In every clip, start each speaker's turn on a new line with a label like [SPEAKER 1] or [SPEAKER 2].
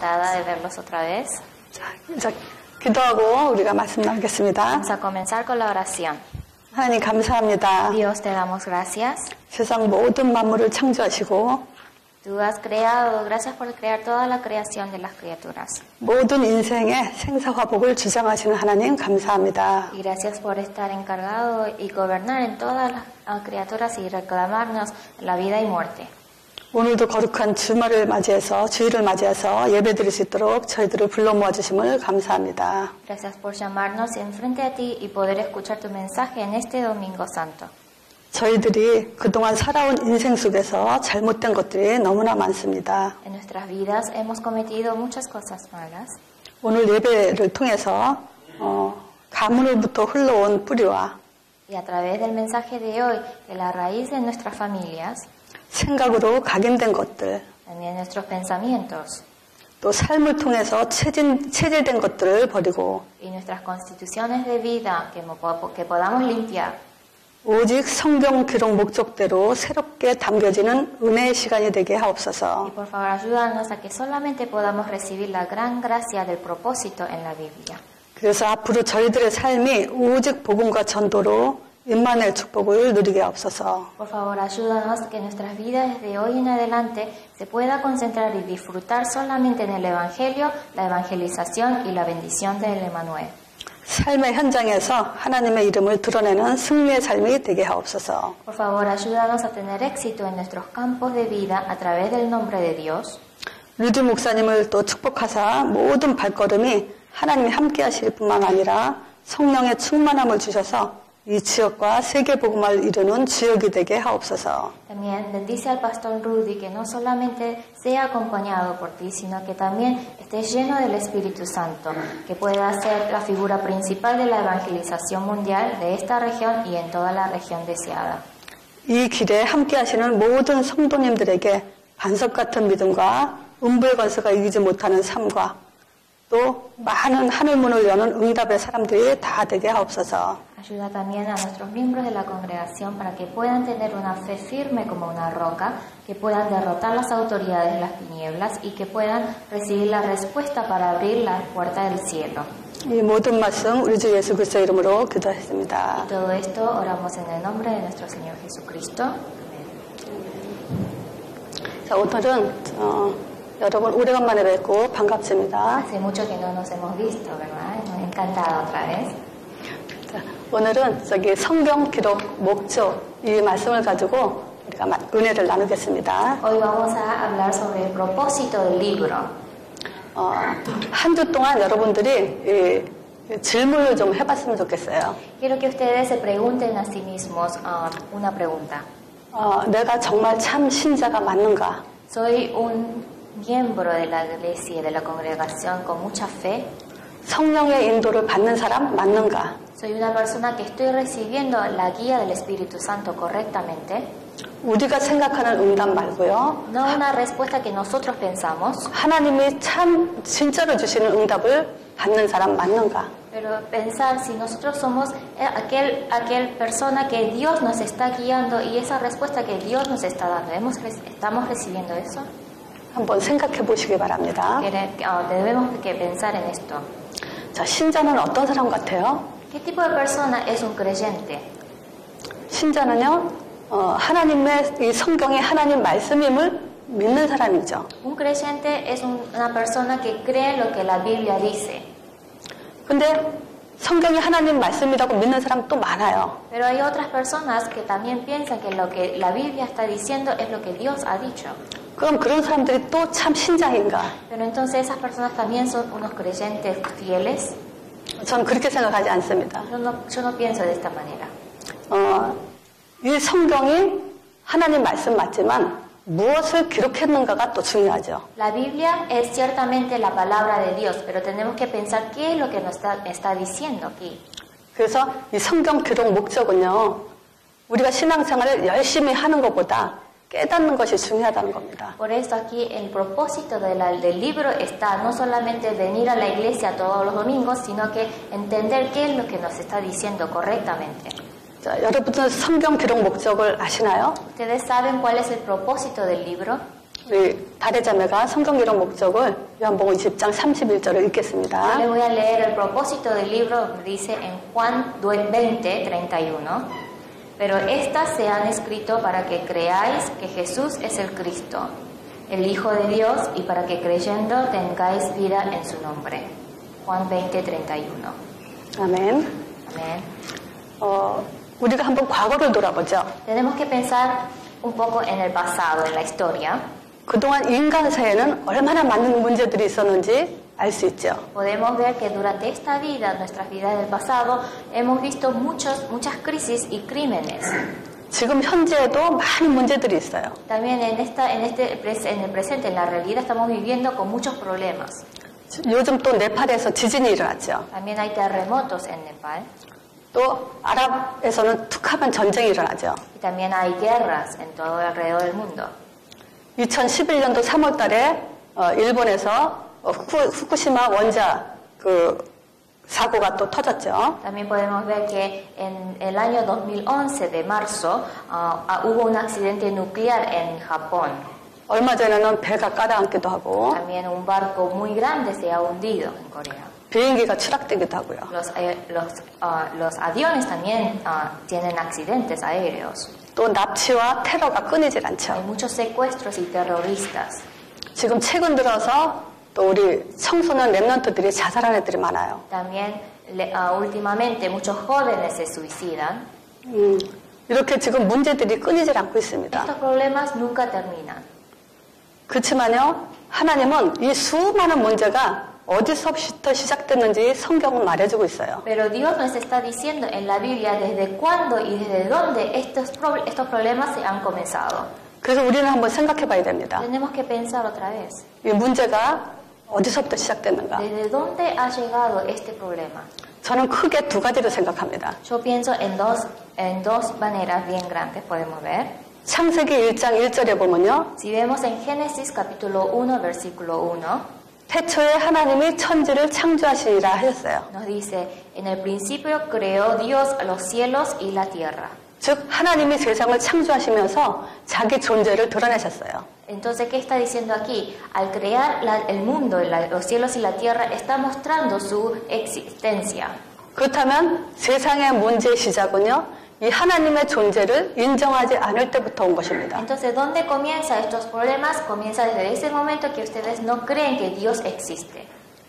[SPEAKER 1] encantada de verlos otra vez.
[SPEAKER 2] 자, 이제 기도하고 우리가 말씀 나누겠습니다.
[SPEAKER 1] Vamos a comenzar con la oración.
[SPEAKER 2] 하나님 감사합니다.
[SPEAKER 1] Dios, te damos gracias.
[SPEAKER 2] 세상 모든 만물을 창조하시고
[SPEAKER 1] Tú has creado, gracias por crear toda la creación de las criaturas.
[SPEAKER 2] 모든 인생의 생사화복을 주장하시는 하나님 감사합니다.
[SPEAKER 1] Y gracias por estar encargado y gobernar en todas las criaturas y reclamarnos la vida y muerte.
[SPEAKER 2] 오늘도 거룩한 주말을 맞이해서 주일을 맞이해서 예배드릴 수 있도록 저희들을 불러 모아주심을 감사합니다.
[SPEAKER 1] Gracias por llamarnos enfrente a ti y poder escuchar tu mensaje en este Domingo Santo.
[SPEAKER 2] 저희들이 그동안 살아온 인생 속에서 잘못된 것들이 너무나 많습니다.
[SPEAKER 1] En nuestras vidas hemos cometido muchas cosas malas.
[SPEAKER 2] 오늘 예배를 통해서 가문으로부터 흘러온 뿌리와
[SPEAKER 1] Y a través del mensaje de hoy, de la raíz de nuestras familias,
[SPEAKER 2] 생각으로 각인된 것들,
[SPEAKER 1] también nuestros pensamientos
[SPEAKER 2] 또 삶을 통해서 체질된 것들을 버리고
[SPEAKER 1] y nuestras constituciones de vida que podamos limpiar.
[SPEAKER 2] 오직 성경 기록 목적대로 새롭게 담겨지는 은혜의 시간이 되게 하옵소서.
[SPEAKER 1] Y por favor ayúdanos a que solamente podamos recibir la gran gracia del propósito en la Biblia.
[SPEAKER 2] 그래서 앞으로 저희들의 삶이 오직 복음과 전도로 임마누엘 축복을 누리게 하옵소서.
[SPEAKER 1] Por favor ayúdanos que nuestras vidas desde hoy en adelante se pueda concentrar y disfrutar solamente en el Evangelio, la evangelización y la bendición del Emmanuel.
[SPEAKER 2] 삶의 현장에서 하나님의 이름을 드러내는 승리의 삶이 되게 하옵소서.
[SPEAKER 1] Por favor, ayúdanos a tener éxito en nuestros campos de vida a través del nombre de Dios.
[SPEAKER 2] 루디 목사님을 또 축복하사 모든 발걸음이 하나님이 함께 하실 뿐만 아니라 성령의 충만함을 주셔서 이 지역과 세계 복음을 이루는 지역이 되게 하옵소서.
[SPEAKER 1] También bendice al pastor Rudy que no solamente sea acompañado por ti, sino que también esté lleno del Espíritu Santo, que pueda ser la figura principal de la evangelización mundial de esta región y en toda la región deseada.
[SPEAKER 2] 이 길에 함께 하시는 모든 성도님들에게 반석 같은 믿음과 음부의 권세가 이기지 못하는 삶과 또 많은 하늘문을 여는 응답의 사람들이 다 되게 하옵소서.
[SPEAKER 1] Ayuda también a nuestros miembros de la congregación para que puedan tener una fe firme como una roca, que puedan derrotar las autoridades de las tinieblas y que puedan recibir la respuesta para abrir la puerta del cielo.
[SPEAKER 2] 이 모든 말씀 우리 주 예수 그리스도 이름으로 기도했습니다.
[SPEAKER 1] Y todo esto oramos en el nombre de nuestro Señor Jesucristo.
[SPEAKER 2] 자, 오늘은 여러분 오래간만에 뵙고 반갑습니다.
[SPEAKER 1] Hace mucho que no nos hemos visto, ¿verdad? Nos ha encantado otra vez.
[SPEAKER 2] 자, 오늘은 성경 기록 목적 이 말씀을 가지고 우리가 은혜를 나누겠습니다.
[SPEAKER 1] Hoy vamos a hablar sobre el propósito del libro.
[SPEAKER 2] 한 주 동안 여러분들이 질문을 좀 해봤으면 좋겠어요.
[SPEAKER 1] Quiero que ustedes se pregunten a sí mismos una pregunta.
[SPEAKER 2] 내가 정말 참 신자가 맞는가?
[SPEAKER 1] ¿Soy un miembro de la iglesia, de la congregación con mucha fe?
[SPEAKER 2] 성령의 인도를 받는 사람 맞는가?
[SPEAKER 1] ¿Soy una persona que estoy recibiendo la guía del Espíritu Santo correctamente?
[SPEAKER 2] 우리가 생각하는 응답 말고요.
[SPEAKER 1] No una respuesta que nosotros pensamos,
[SPEAKER 2] 하나님이 참 진짜로 주시는 응답을 받는 사람 맞는가?
[SPEAKER 1] pero pensar si nosotros somos aquel persona que Dios nos está guiando y esa respuesta que Dios nos está dando, ¿estamos recibiendo eso?
[SPEAKER 2] 한번 생각해 보시기 바랍니다.
[SPEAKER 1] Debemos que pensar en esto.
[SPEAKER 2] 자, 신자는 어떤 사람 같아요?
[SPEAKER 1] ¿Qué tipo de persona es un creyente?
[SPEAKER 2] 신자는요, 하나님의 이 성경의 하나님 말씀임을 믿는 사람이죠.
[SPEAKER 1] Un creyente es una persona que cree lo que la Biblia dice.
[SPEAKER 2] 근데 성경이 하나님 말씀이라고 믿는 사람 또 많아요.
[SPEAKER 1] Pero hay otras personas que también piensan que lo que la Biblia está diciendo es lo que Dios ha dicho.
[SPEAKER 2] 그럼 그런 사람들이 또 참 신자인가?
[SPEAKER 1] Pero entonces esas personas también son unos creyentes fieles.
[SPEAKER 2] 저는 그렇게 생각하지 않습니다.
[SPEAKER 1] Yo no pienso de esta manera.
[SPEAKER 2] 이 성경이 하나님 말씀 맞지만 무엇을 기록했는가가 또 중요하죠.
[SPEAKER 1] La Biblia es ciertamente la palabra de Dios, pero tenemos que pensar qué es lo que nos está diciendo aquí.
[SPEAKER 2] 그래서 이 성경 기록 목적은요, 우리가 신앙생활을 열심히 하는 것보다 깨닫는 것이 중요하다는 겁니다.
[SPEAKER 1] Por eso aquí el propósito del libro está no solamente venir a la iglesia todos los domingos, sino que entender qué es lo que nos está diciendo correctamente.
[SPEAKER 2] 자, 여러분들 성경 기록 목적을 아시나요?
[SPEAKER 1] ¿Ustedes saben cuál es el propósito del libro?
[SPEAKER 2] 우리 다래자매가 성경 기록 목적을 요한복음 20장 31절을 읽겠습니다.
[SPEAKER 1] Les voy a leer el propósito del libro, dice en Juan 20:31. Pero estas se han escrito para que creáis que Jesús es el Cristo, el Hijo de Dios, y para que creyendo tengáis vida en su nombre. Juan 20:31.
[SPEAKER 2] 아멘.
[SPEAKER 1] Amén.
[SPEAKER 2] 우리가 한번 과거를 돌아보죠.
[SPEAKER 1] Tenemos que pensar un poco en el pasado, en la historia.
[SPEAKER 2] 그동안 인간 사회는 얼마나 많은 문제들이 있었는지 알 수 있죠.
[SPEAKER 1] Podemos ver que durante esta vida, nuestras vidas del pasado, hemos visto muchas crisis y crímenes.
[SPEAKER 2] 지금 현재에도 많은 문제들이 있어요.
[SPEAKER 1] También en el presente, en la realidad, estamos viviendo con muchos problemas.
[SPEAKER 2] 요즘 또 네팔에서 지진이 일어났죠.
[SPEAKER 1] También hay terremotos en Nepal.
[SPEAKER 2] 또 아랍에서는 툭하면 전쟁이 일어나죠.
[SPEAKER 1] Y también hay guerras en todo alrededor del mundo.
[SPEAKER 2] 2011년도 3월 달에 일본에서 후쿠시마 원자 사고가 또 터졌죠.
[SPEAKER 1] También podemos ver que en el año 2011 de marzo hubo un accidente nuclear en Japón.
[SPEAKER 2] 얼마 전에는 배가 가라앉기도 하고
[SPEAKER 1] También un barco muy grande se ha hundido en Corea.
[SPEAKER 2] 비행기가 추락되기도 하고요.
[SPEAKER 1] Los aviones también tienen accidentes aéreos.
[SPEAKER 2] 또 납치와 테러가 끊이질 않죠.
[SPEAKER 1] Hay muchos secuestros y terroristas.
[SPEAKER 2] 지금 최근 들어서 또 우리 청소년 랩런트들이 자살하는 애들이 많아요.
[SPEAKER 1] También últimamente muchos jóvenes se suicidan.
[SPEAKER 2] 이렇게 지금 문제들이 끊이질 않고 있습니다.
[SPEAKER 1] Estos problemas nunca terminan.
[SPEAKER 2] 그렇지만요, 하나님은 이 수많은 문제가 어디서부터 시작됐는지 성경은 말해주고 있어요.
[SPEAKER 1] Pero Dios nos está diciendo en la Biblia desde cuándo y desde dónde estos problemas se han comenzado.
[SPEAKER 2] 그래서 우리는 한번 생각해 봐야 됩니다.
[SPEAKER 1] Tenemos que pensar otra vez.
[SPEAKER 2] 이 문제가 어디서부터 시작됐는가?
[SPEAKER 1] ¿Desde dónde ha llegado este problema?
[SPEAKER 2] 저는 크게 두 가지로 생각합니다.
[SPEAKER 1] Yo pienso en dos maneras bien grandes, podemos ver.
[SPEAKER 2] 창세기 1장 1절에 보면요.
[SPEAKER 1] Si vemos en Génesis capítulo 1, versículo 1,
[SPEAKER 2] 태초에 하나님이 천지를 창조하시니라 하셨어요.
[SPEAKER 1] nos dice, en el principio creó Dios los cielos y la tierra.
[SPEAKER 2] 즉 하나님이 세상을 창조하시면서 자기 존재를 드러내셨어요.
[SPEAKER 1] Entonces, ¿qué está diciendo aquí? Al crear el mundo, los cielos y la tierra, está mostrando su existencia.
[SPEAKER 2] 그렇다면 세상의 문제의 시작은요. 이 하나님의 존재를 인정하지 않을 때부터 온 것입니다.
[SPEAKER 1] Entonces, ¿dónde comienza estos problemas? Comienza desde ese momento que ustedes no creen que Dios existe.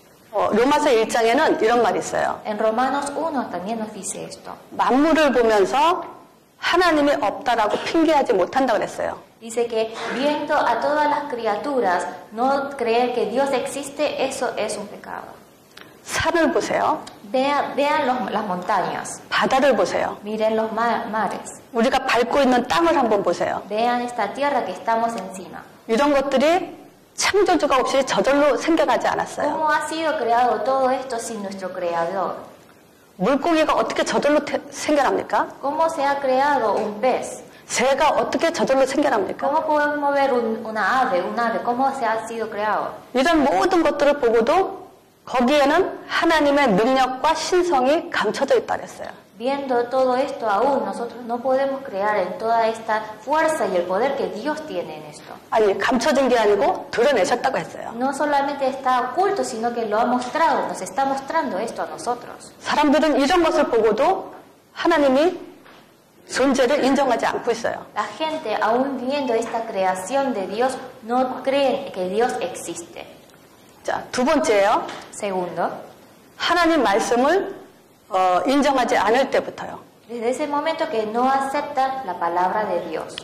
[SPEAKER 2] 로마서 1장에는 이런 말이 있어요.
[SPEAKER 1] En Romanos 1 también nos dice esto.
[SPEAKER 2] 만물을 보면서 하나님이 없다라고 핑계하지 못한다고 그랬어요.
[SPEAKER 1] Dice que viendo a todas las criaturas, no creer que Dios existe, eso es un pecado.
[SPEAKER 2] 산을 보세요.
[SPEAKER 1] Vean las montañas.
[SPEAKER 2] 바다를 보세요.
[SPEAKER 1] Miren los mares.
[SPEAKER 2] 우리가 밟고 있는 땅을 한번 보세요.
[SPEAKER 1] Vean esta tierra que estamos encima.
[SPEAKER 2] 이런 것들이 창조주가 없이 저절로 생겨나지 않았어요.
[SPEAKER 1] ¿Cómo ha sido creado todo esto sin nuestro creador?
[SPEAKER 2] 물고기가 어떻게 저절로 생겨납니까?
[SPEAKER 1] ¿Cómo se ha creado un pez?
[SPEAKER 2] 새가 어떻게 저절로 생겨납니까?
[SPEAKER 1] ¿Cómo podemos ver una ave? ¿Cómo se ha sido creado?
[SPEAKER 2] 이런 모든 것들을 보고도 거기에는 하나님의 능력과 신성이 감춰져 있다 그랬어요.
[SPEAKER 1] Viendo todo esto aún, nosotros no podemos crear en toda esta fuerza y el poder que Dios tiene en esto.
[SPEAKER 2] 아니, 감춰진 게 아니고 드러내셨다고 했어요.
[SPEAKER 1] No solamente está oculto, sino que lo ha mostrado, nos está mostrando esto a nosotros.
[SPEAKER 2] 사람들은 이런 것을 보고도 하나님이 존재를 인정하지 않고 있어요.
[SPEAKER 1] La gente, aún viendo esta creación de Dios, no creen que Dios existe.
[SPEAKER 2] 자, 두 번째예요.
[SPEAKER 1] Segundo,
[SPEAKER 2] 하나님 말씀을 인정하지 않을 때부터요.
[SPEAKER 1] desde ese momento que no aceptan la palabra de Dios.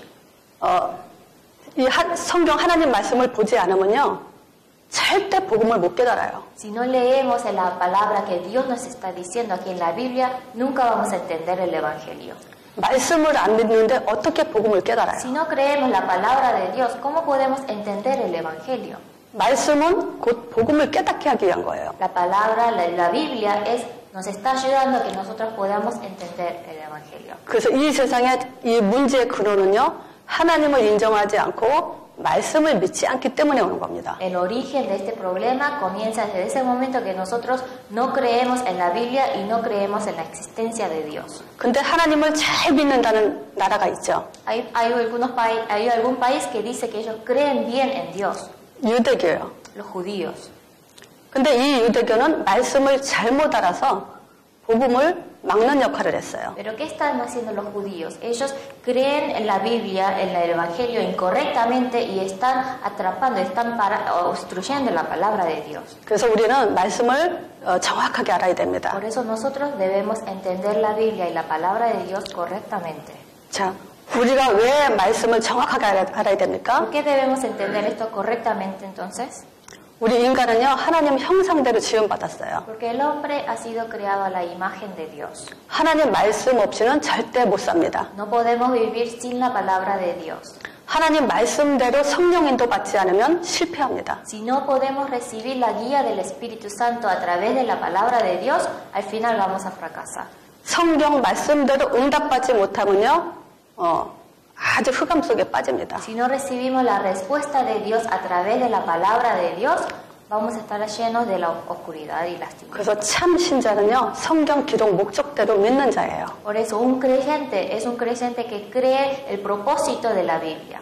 [SPEAKER 2] 이 성경 하나님 말씀을 보지 않으면요. 절대 복음을 못 깨달아요.
[SPEAKER 1] Si no leemos en la palabra que Dios nos está diciendo aquí en la Biblia, nunca vamos a entender el Evangelio.
[SPEAKER 2] 말씀을 안 믿는데 어떻게 복음을 깨달아요?
[SPEAKER 1] Si no creemos la palabra de Dios, ¿cómo podemos entender el Evangelio?
[SPEAKER 2] 말씀은 곧 복음을 깨닫게 하기 위한 거예요.
[SPEAKER 1] La palabra, la Biblia nos está ayudando a que nosotros podamos entender el Evangelio.
[SPEAKER 2] 그래서 이 세상의 이 문제의 근원은요. 하나님을 인정하지 않고 말씀을 믿지 않기 때문에 오는 겁니다.
[SPEAKER 1] El origen de este problema comienza desde ese momento que nosotros no creemos en la Biblia y no creemos en la existencia de Dios.
[SPEAKER 2] 근데 하나님을 잘 믿는다는 나라가 있죠.
[SPEAKER 1] Hay algún país que dice que ellos creen bien en Dios,
[SPEAKER 2] 유대교요.
[SPEAKER 1] los judíos.
[SPEAKER 2] 근데 이 유대교는 말씀을 잘못 알아서 복음을 막는 역할을 했어요.
[SPEAKER 1] Pero ¿qué están haciendo los judíos? Ellos creen en la Biblia, en el Evangelio incorrectamente y están atrapando, obstruyendo la palabra de Dios.
[SPEAKER 2] 그래서 우리는 말씀을 정확하게 알아야 됩니다.
[SPEAKER 1] Por eso nosotros debemos entender la Biblia y la palabra de Dios correctamente.
[SPEAKER 2] 자, 우리가 왜 말씀을 정확하게 알아야 됩니까?
[SPEAKER 1] ¿Por qué debemos entender esto correctamente entonces?
[SPEAKER 2] 우리 인간은요, 하나님 형상대로 지음받았어요.
[SPEAKER 1] Porque el hombre ha sido creado a la imagen de Dios.
[SPEAKER 2] 하나님 말씀 없이는 절대 못 삽니다.
[SPEAKER 1] No podemos vivir sin la palabra de Dios.
[SPEAKER 2] 하나님 말씀대로 성령 인도 받지 않으면 실패합니다.
[SPEAKER 1] Si no podemos recibir la guía del Espíritu Santo a través de la palabra de Dios, al final vamos a fracasar.
[SPEAKER 2] 성경 말씀대로 응답받지 못하면요, 아주 흑암 속에 빠집니다.
[SPEAKER 1] Si no recibimos la respuesta de Dios a través de la palabra de Dios, vamos a estar llenos de la oscuridad y las tinieblas.
[SPEAKER 2] 그래서 참 신자는요, 성경 기록 목적대로 믿는 자예요.
[SPEAKER 1] Por eso un creyente es un creyente que cree el propósito de la Biblia.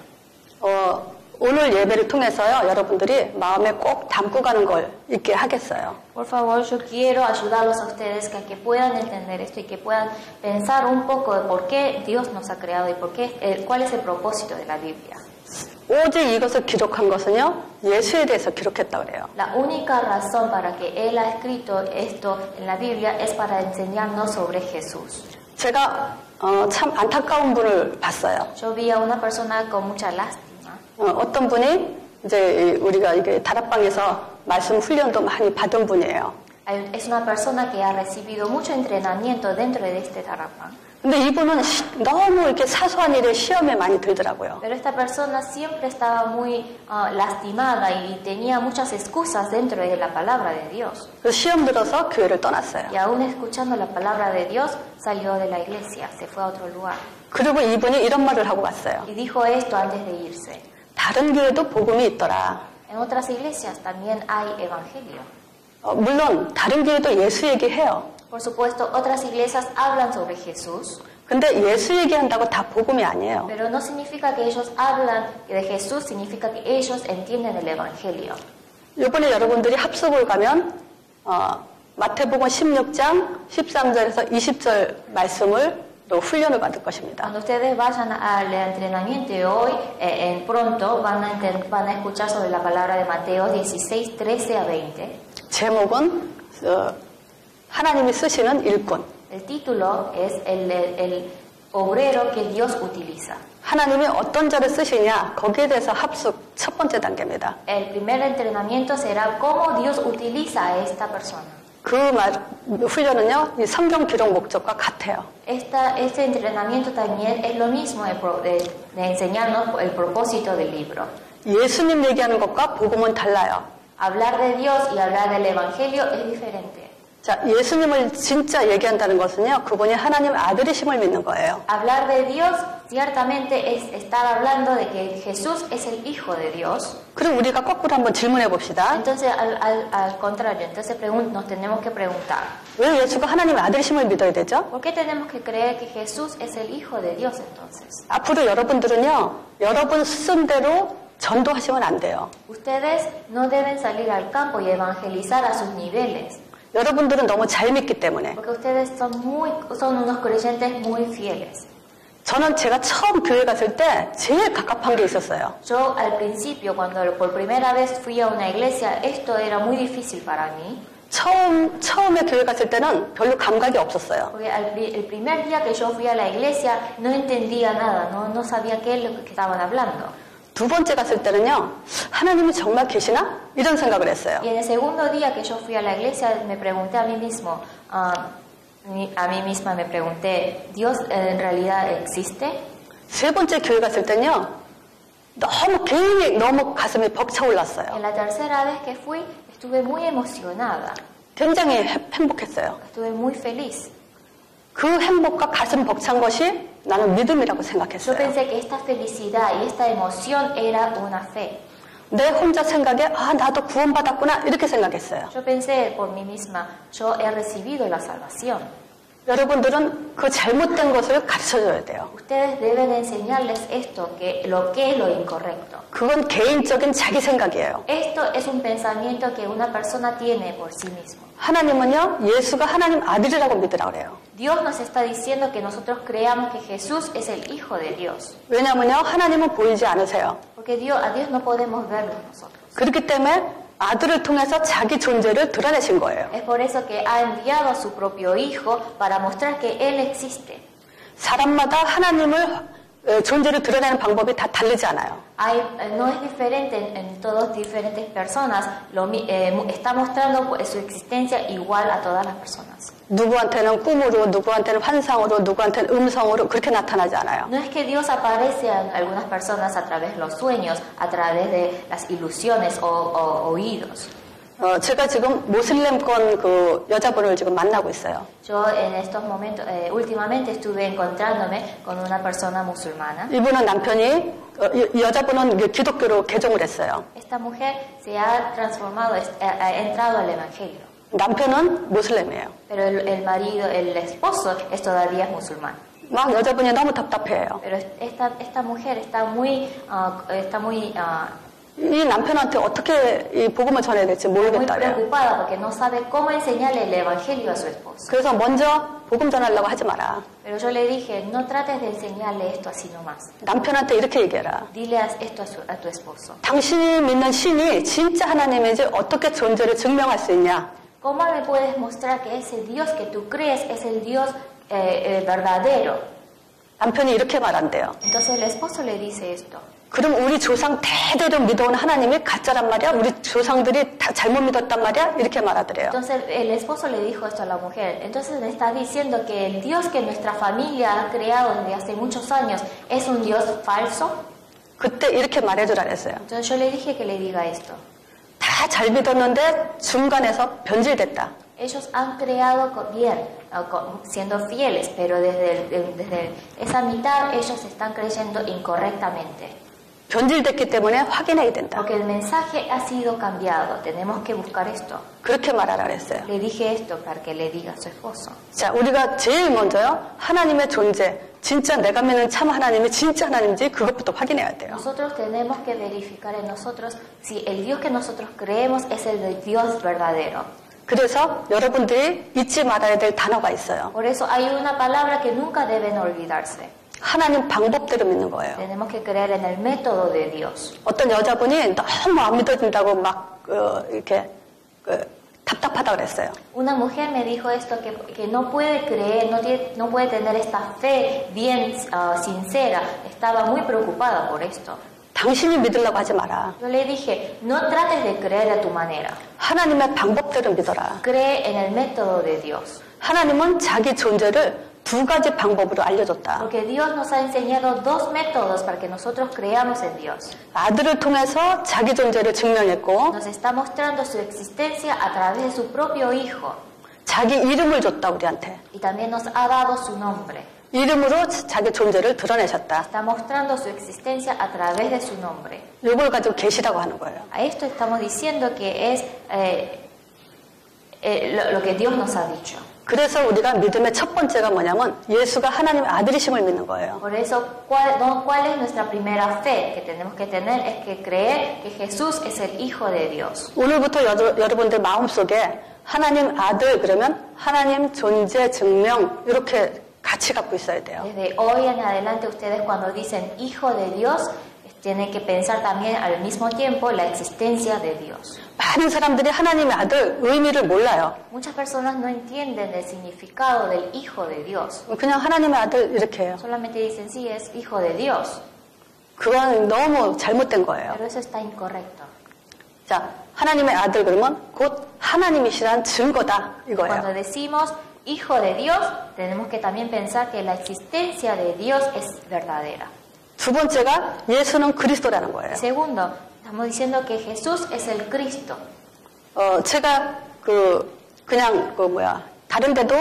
[SPEAKER 2] 오늘 예배를 통해서요, 여러분들이 마음에 꼭 담고 가는 걸 있게 하겠어요.
[SPEAKER 1] Por favor, yo quiero ayudarlos a ustedes que puedan entender esto y que puedan pensar un poco de por qué Dios nos ha creado y cuál es el propósito de la Biblia.
[SPEAKER 2] 오직 이것을 기록한 것은요, 예수에 대해서 기록했다고 그래요.
[SPEAKER 1] La única razón para que Él ha escrito esto en la Biblia es para enseñarnos sobre Jesús.
[SPEAKER 2] 제가 참 안타까운 분을 봤어요.
[SPEAKER 1] Yo vi a una persona con mucha lástima.
[SPEAKER 2] 어떤 분이 이제 우리가 이게 다락방에서 말씀 훈련도 많이 받은 분이에요.
[SPEAKER 1] Es una persona que ha recibido mucho entrenamiento dentro de este Tarapán.
[SPEAKER 2] 근데 이분은 너무 이렇게 사소한 일에 시험에 많이 들더라고요.
[SPEAKER 1] Pero esta persona siempre estaba muy lastimada y tenía muchas excusas dentro de la palabra de Dios.
[SPEAKER 2] 그래서 시험 들어서 교회를 떠났어요.
[SPEAKER 1] Y aún escuchando la palabra de Dios, salió de la iglesia, se fue a otro lugar.
[SPEAKER 2] 그리고 이분이 이런 말을 하고 갔어요.
[SPEAKER 1] Y dijo esto antes de irse.
[SPEAKER 2] 다른 교회도 복음이 있더라.
[SPEAKER 1] En otras iglesias también hay evangelio.
[SPEAKER 2] 물론 다른 교회도 예수 얘기해요.
[SPEAKER 1] Por supuesto, otras iglesias hablan sobre Jesús.
[SPEAKER 2] 근데 예수 얘기한다고 다 복음이 아니에요.
[SPEAKER 1] Pero no significa que ellos hablan de Jesús, significa que ellos entienden el evangelio.
[SPEAKER 2] 이번에 여러분들이 합숙을 가면 마태복음 16장 13절에서 20절 말씀을 또 훈련을 받을 것입니다.
[SPEAKER 1] Cuando ustedes vayan al entrenamiento hoy, pronto van a escuchar sobre la palabra de Mateo 16, 13 a 20.
[SPEAKER 2] 제목은 하나님이 쓰시는 일꾼.
[SPEAKER 1] El título es el obrero que Dios utiliza.
[SPEAKER 2] 하나님이 어떤 자를 쓰시냐, 거기에 대해서 합숙 첫 번째 단계입니다.
[SPEAKER 1] El primer entrenamiento será cómo Dios utiliza a esta persona.
[SPEAKER 2] 그 훈련은요, 이 성경 기록 목적과 같아요.
[SPEAKER 1] Este entrenamiento también es lo mismo de enseñarnos el propósito del libro.
[SPEAKER 2] 예수님 얘기하는 것과 복음은 달라요.
[SPEAKER 1] Hablar de Dios y hablar del Evangelio es diferente.
[SPEAKER 2] 자, 예수님을 진짜 얘기한다는 것은요, 그분이 하나님 아들이심을 믿는 거예요.
[SPEAKER 1] Hablar de Dios ciertamente es estar hablando de que Jesús es el Hijo de Dios.
[SPEAKER 2] 그럼 우리가 거꾸로 한번 질문해 봅시다.
[SPEAKER 1] Entonces, al contrario, entonces nos tenemos que preguntar.
[SPEAKER 2] 왜 예수가 하나님 아들이심을 믿어야 되죠?
[SPEAKER 1] ¿Por qué tenemos que creer que Jesús es el Hijo de Dios entonces?
[SPEAKER 2] 앞으로 여러분들은요, 여러분 수준대로 전도하시면 안 돼요.
[SPEAKER 1] Ustedes no deben salir al campo y evangelizar a sus niveles.
[SPEAKER 2] 여러분들은 너무 잘 믿기 때문에.
[SPEAKER 1] Porque ustedes son unos creyentes muy fieles.
[SPEAKER 2] 저는 제가 처음 교회 갔을 때 제일 갑갑한 게 있었어요.
[SPEAKER 1] Yo al principio, cuando por primera vez fui a una iglesia, esto era muy difícil para mí.
[SPEAKER 2] 처음에 교회 갔을 때는 별로 감각이 없었어요.
[SPEAKER 1] Porque el primer día que yo fui a la iglesia no entendía nada, no sabía qué es lo que estaban hablando.
[SPEAKER 2] 두 번째 갔을 때는요, 하나님이 정말 계시나? 이런 생각을 했어요.
[SPEAKER 1] Y en el segundo día que yo fui a la iglesia me pregunté a mí mismo, a mí misma me pregunté, ¿Dios en realidad existe?
[SPEAKER 2] 세 번째 교회 갔을 때는요, 너무 가슴이 벅차올랐어요.
[SPEAKER 1] En la tercera vez que fui, estuve muy emocionada.
[SPEAKER 2] 굉장히 행복했어요.
[SPEAKER 1] Estuve muy feliz.
[SPEAKER 2] 그 행복과 가슴 벅찬 것이 나는 믿음이라고
[SPEAKER 1] Yo
[SPEAKER 2] 생각했어요.
[SPEAKER 1] pensé que esta felicidad y esta emoción era una fe.
[SPEAKER 2] 내 혼자 생각에 나도 구원받았구나 이렇게 생각했어요.
[SPEAKER 1] Yo pensé por mí misma, yo he recibido la salvación.
[SPEAKER 2] 여러분들은 그 잘못된 것을 가르쳐줘야 돼요.
[SPEAKER 1] Ustedes deben enseñarles esto, que es lo incorrecto.
[SPEAKER 2] 그건 개인적인 자기 생각이에요.
[SPEAKER 1] Esto es un pensamiento que una persona tiene por sí mismo.
[SPEAKER 2] 하나님은요, 예수가 하나님 아들이라고 믿으라고 그래요.
[SPEAKER 1] Dios nos está diciendo que nosotros creamos que Jesús es el Hijo de Dios.
[SPEAKER 2] 왜냐하면요, 하나님은 보이지 않으세요.
[SPEAKER 1] Porque a Dios no podemos verlo nosotros.
[SPEAKER 2] 그렇기 때문에 아들을 통해서 자기 존재를 드러내신 거예요.
[SPEAKER 1] Es por eso que ha enviado a su propio Hijo para mostrar que Él existe.
[SPEAKER 2] 사람마다 하나님을 존재를 드러내는 방법이 다 다르지 않아요.
[SPEAKER 1] No es diferente en todas diferentes personas, está mostrando su existencia igual a todas las personas.
[SPEAKER 2] 누구한테는 꿈으로, 누구한테는 환상으로, 누구한테는 음성으로 그렇게 나타나지 않아요.
[SPEAKER 1] No es que Dios aparece a algunas personas a través de los sueños, a través de las ilusiones o oídos.
[SPEAKER 2] 제가 지금 모슬렘권 그 여자분을 지금 만나고 있어요.
[SPEAKER 1] Yo en estos momentos, últimamente estuve encontrándome con una persona musulmana.
[SPEAKER 2] 이분은 남편이, 이 여자분은 기독교로 개종을 했어요.
[SPEAKER 1] Esta mujer se ha transformado, ha entrado al evangelio.
[SPEAKER 2] 남편은 모슬렘이에요.
[SPEAKER 1] Pero el marido, el esposo, es todavía musulmán.
[SPEAKER 2] 막 여자분이 너무 답답해요.
[SPEAKER 1] Pero esta mujer está muy
[SPEAKER 2] 이 남편한테 어떻게 이 복음을 전해야 될지
[SPEAKER 1] muy
[SPEAKER 2] 모르겠다 그래요.
[SPEAKER 1] preocupada porque no sabe cómo enseñarle el evangelio a su esposo.
[SPEAKER 2] 그래서 먼저 복음 전하려고 하지 마라.
[SPEAKER 1] Pero yo le dije, no trates de enseñarle esto así nomás.
[SPEAKER 2] 남편한테 이렇게 얘기해라.
[SPEAKER 1] Dile esto a tu esposo.
[SPEAKER 2] 당신이 믿는 신이 진짜 하나님인지 어떻게 존재를 증명할 수 있냐?
[SPEAKER 1] ¿Cómo me puedes mostrar que ese Dios que tú crees es el Dios verdadero?
[SPEAKER 2] 남편이 이렇게 말한대요.
[SPEAKER 1] Entonces el esposo le dice esto.
[SPEAKER 2] 그럼 우리 조상 대대로 믿어온 하나님이 가짜란 말이야? 우리 조상들이 다 잘못 믿었단 말이야? 이렇게 말하더래요.
[SPEAKER 1] Entonces el esposo le dijo esto a la mujer. Entonces le está diciendo que el Dios que nuestra familia ha creado desde hace muchos años es un Dios falso.
[SPEAKER 2] 그때 이렇게 말해주라 그랬어요.
[SPEAKER 1] Entonces yo le dije que le diga esto.
[SPEAKER 2] 다 잘 믿었는데 중간에서 변질됐다.
[SPEAKER 1] Ellos han creado bien, siendo fieles, pero desde esa mitad ellos están creyendo incorrectamente.
[SPEAKER 2] 변질됐기 때문에 확인해야 된다.
[SPEAKER 1] Porque el mensaje ha sido cambiado. Tenemos que buscar esto.
[SPEAKER 2] 그렇게 말하라 그랬어요.
[SPEAKER 1] Le dije esto para que le diga a su esposo.
[SPEAKER 2] 자, 우리가 제일 먼저요. 하나님의 존재, 진짜 내가 믿는 참 하나님이 진짜 하나님인지 그것부터 확인해야 돼요.
[SPEAKER 1] Nosotros tenemos que verificar en nosotros si el Dios que nosotros creemos es el Dios verdadero.
[SPEAKER 2] 그래서 여러분들이 잊지 말아야 될 단어가 있어요.
[SPEAKER 1] Por eso hay una palabra que nunca deben olvidarse.
[SPEAKER 2] 하나님 방법대로 믿는 거예요.
[SPEAKER 1] Tenemos que creer en el método de Dios.
[SPEAKER 2] 어떤 여자분이 너무 안 믿어진다고 막 이렇게 답답하다 그랬어요.
[SPEAKER 1] Una mujer me dijo esto, que no puede creer, no puede tener esta fe bien sincera. Estaba muy preocupada por esto.
[SPEAKER 2] 당신이 믿으려고 하지 마라.
[SPEAKER 1] Yo le dije, no trates de creer a tu manera.
[SPEAKER 2] 하나님의 방법대로 믿어라.
[SPEAKER 1] Cree en el método de Dios.
[SPEAKER 2] 하나님은 자기 존재를 두 가지 방법으로 알려줬다.
[SPEAKER 1] Porque Dios nos ha enseñado dos métodos para que nosotros creamos en Dios.
[SPEAKER 2] 아들을 통해서 자기 존재를 증명했고
[SPEAKER 1] Nos está mostrando su existencia a través de su propio Hijo.
[SPEAKER 2] 자기 이름을 줬다 우리한테.
[SPEAKER 1] Y también nos ha dado su nombre.
[SPEAKER 2] 이름으로 자기 존재를 드러내셨다.
[SPEAKER 1] Está mostrando su existencia a través de su nombre.
[SPEAKER 2] 이걸 가지고 계시라고 하는 거예요.
[SPEAKER 1] A esto estamos diciendo que es lo que Dios nos ha dicho.
[SPEAKER 2] 그래서 우리가 믿음의 첫 번째가 뭐냐면 예수가 하나님의 아들이심을 믿는 거예요.
[SPEAKER 1] Por eso, ¿cuál es nuestra primera fe que tenemos que tener? Es que creer que Jesús es el Hijo de Dios.
[SPEAKER 2] 오늘부터 여러분들 마음속에 하나님 아들 그러면 하나님 존재 증명 이렇게 같이 갖고 있어야 돼요.
[SPEAKER 1] Desde hoy en adelante ustedes cuando dicen Hijo de Dios tienen que pensar también al mismo tiempo la existencia de Dios.
[SPEAKER 2] 많은 사람들이 하나님의 아들 의미를 몰라요.
[SPEAKER 1] Muchas personas no entienden el significado del Hijo de Dios.
[SPEAKER 2] 그냥 하나님의 아들 이렇게 해요.
[SPEAKER 1] Solamente dicen sí, es Hijo de Dios.
[SPEAKER 2] 그건 너무 잘못된 거예요.
[SPEAKER 1] Pero eso está incorrecto.
[SPEAKER 2] 자, 하나님의 아들 그러면 곧 하나님이시란 증거다 이거예요.
[SPEAKER 1] Cuando decimos Hijo de Dios, tenemos que también pensar que la existencia de Dios es verdadera.
[SPEAKER 2] 두 번째가 예수는 그리스도라는 거예요.
[SPEAKER 1] Segundo, estamos diciendo que Jesús es el Cristo.
[SPEAKER 2] 제가 그냥 다른 데도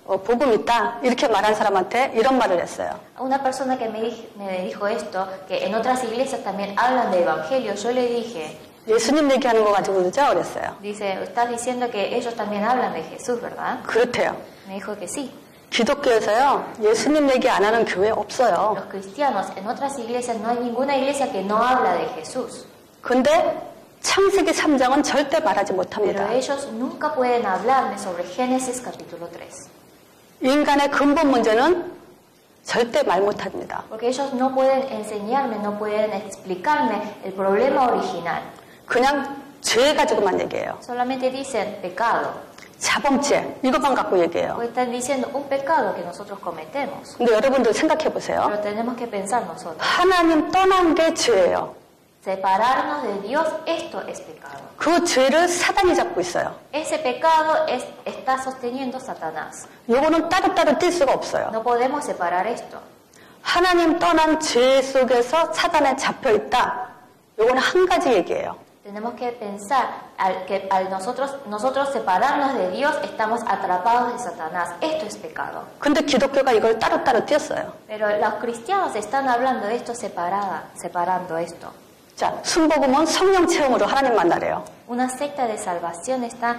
[SPEAKER 2] 복음 있다 이렇게 말한 사람한테 이런 말을 했어요.
[SPEAKER 1] Una persona que me dijo esto, que en otras iglesias también hablan de evangelio, yo le dije,
[SPEAKER 2] 예수님 얘기하는 거 가지고 그러죠? 그랬어요.
[SPEAKER 1] dice, estás diciendo que ellos también hablan de Jesús, ¿verdad?
[SPEAKER 2] 그렇대요.
[SPEAKER 1] Me dijo que sí.
[SPEAKER 2] 기독교에서요, 예수님 얘기 안 하는 교회 없어요.
[SPEAKER 1] Los cristianos, en otras iglesias no hay ninguna iglesia que no habla de Jesús.
[SPEAKER 2] 근데 창세기 3장은 절대 말하지 못합니다.
[SPEAKER 1] Pero ellos nunca pueden hablarme sobre Génesis capítulo 3.
[SPEAKER 2] 인간의 근본 문제는 절대 말 못합니다.
[SPEAKER 1] Porque ellos no pueden enseñarme, no pueden explicarme el problema original.
[SPEAKER 2] 그냥 죄 가지고만 얘기해요.
[SPEAKER 1] Solamente dicen pecado.
[SPEAKER 2] 자범죄 이것만 갖고 얘기해요.
[SPEAKER 1] O están diciendo un pecado que nosotros cometemos.
[SPEAKER 2] 근데 여러분들 생각해 보세요.
[SPEAKER 1] Pero tenemos que pensar nosotros.
[SPEAKER 2] 하나님 떠난 게 죄예요.
[SPEAKER 1] Separarnos de Dios, esto es pecado.
[SPEAKER 2] 그 죄를 사단이 잡고 있어요.
[SPEAKER 1] Ese pecado está sosteniendo Satanás.
[SPEAKER 2] 요거는 따로따로 뗄 수가 없어요.
[SPEAKER 1] No podemos separar esto.
[SPEAKER 2] 하나님 떠난 죄 속에서 사단에 잡혀 있다. 요거는 한 가지 얘기예요.
[SPEAKER 1] Tenemos que pensar que al nosotros separarnos de Dios estamos atrapados de Satanás. Esto es pecado.
[SPEAKER 2] 근데 기독교가 이걸 따로따로 띄었어요.
[SPEAKER 1] Pero los cristianos están hablando de esto separando esto.
[SPEAKER 2] 자, 순복음은 성령 체험으로 하나님 만나래요.
[SPEAKER 1] Una secta de salvación está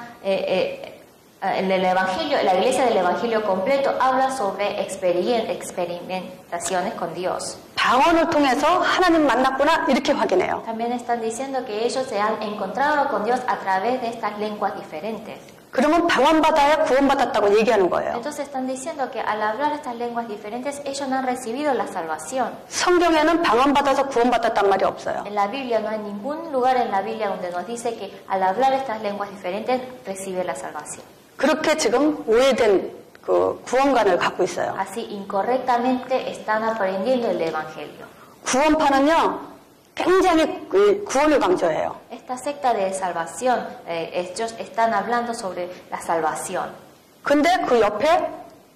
[SPEAKER 1] en el Evangelio, la iglesia del Evangelio completo habla sobre experimentaciones con Dios.
[SPEAKER 2] 방언을 통해서 하나님 만났구나 이렇게 확인해요.
[SPEAKER 1] También están diciendo que ellos se han encontrado con Dios a través de estas lenguas diferentes.
[SPEAKER 2] 그러면 방언받아야 구원받았다고 얘기하는 거예요.
[SPEAKER 1] Entonces están diciendo que al hablar estas lenguas diferentes ellos no han recibido la salvación.
[SPEAKER 2] 성경에는 방언받아서 구원받았단 말이 없어요.
[SPEAKER 1] En la Biblia no hay ningún lugar en la Biblia donde nos dice que al hablar estas lenguas diferentes recibe la salvación.
[SPEAKER 2] 그렇게 지금 오해된 그 구원관을 갖고 있어요.
[SPEAKER 1] Así incorrectamente están aprendiendo el Evangelio.
[SPEAKER 2] 구원파는요 굉장히 구원을 강조해요.
[SPEAKER 1] Esta secta de salvación, ellos están hablando sobre la salvación.
[SPEAKER 2] 근데 그 옆에